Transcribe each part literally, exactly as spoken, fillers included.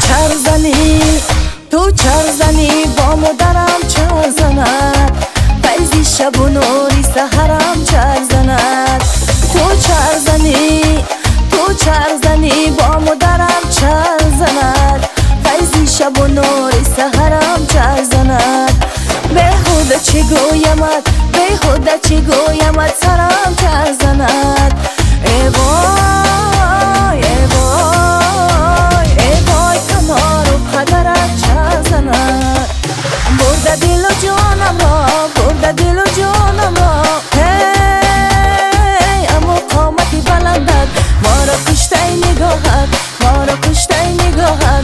چر زنی تو چر زنی با مادرم چر زند فیضی شب و نوری سحرم چر زند تو چر زنی تو چر زنی با مادرم چر زند فیضی شب و نوری سحرم چر زند بیهوده چی گویمت بیهوده چی گویمت سرم چر زند ای وای ای وای ای وای کمار و قدرت چر زند برده دل و جانم را برده دل و جانم را هی اما قامتی بلندت ما را کشته نگاهت ما را کشته نگاهت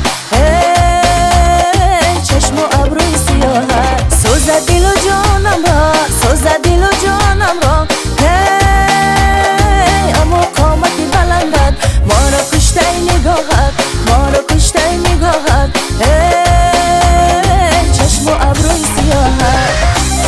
هی چشم و ابروی سیاهت سوزه دل و جانم را سوزه دل و جانم را هی اما قامتی بلندت ما را کشته نگاهت ما را کشته نگاهت هی چشم و ابروی سیاهت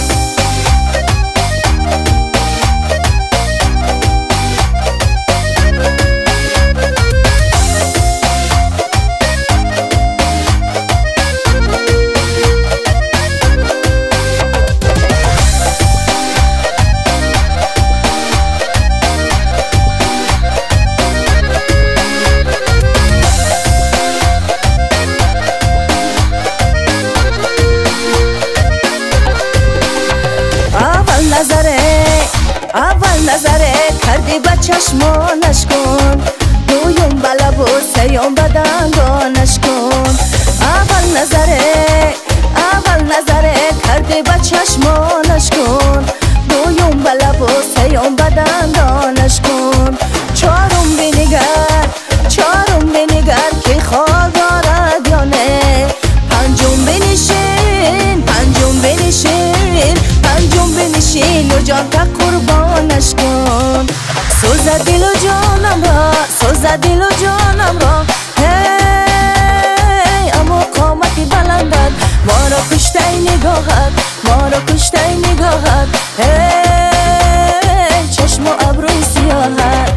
اول نظره کردی به چشمانش کن دویم به لب و سیوم به دندانش کن اول نظره اول نظره کردی به چشمانش کن دویم به لب و سیوم به دندانش کن چهارم بنگر چهارم بنگر که خواب دارد یا نه پنجم بنشین پنجم بنشین پنجم بنشین و جان تا قربانش کن سوزه دل و جانم را سوزه دل و جانم را هی اما قامتی بلندت ما را کشته نگاهت ما را کشته نگاهت هی چشم و ابروی سیاهت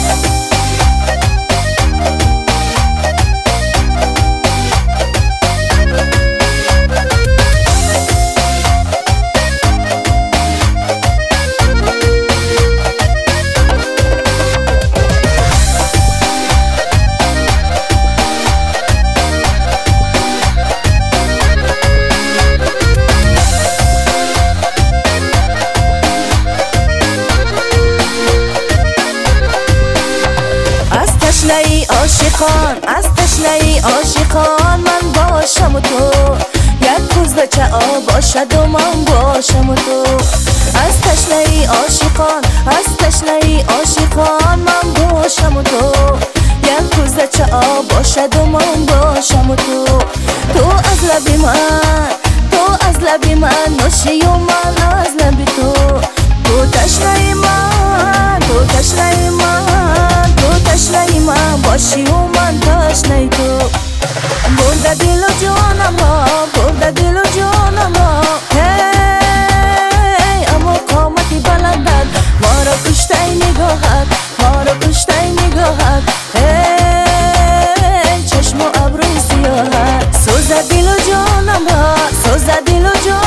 تشنه‌ای عاشقان از تشنه‌ای عاشقان من باشم و تو یک کوزه چه آب باشد و من باشم و تو از تشنه‌ای عاشقان از تشنه‌ای عاشقان من باشم و تو یک کوزه چه آب باشد و من باشم و تو تو از لب من تو از لب من نوشی و من از لب تو تو تشنه‌ای من تو تشنه‌ای من تو تشنه‌ای من باشی و من تشنه‌ای تو برده دل و جانم را برده دل و جانم را هی اما قامتی بلندت ما را کشته نگاهت ما را کشته نگاهت هی چشم و ابروی سیاهت سوزه دل و جانم را سوزه دل و جانم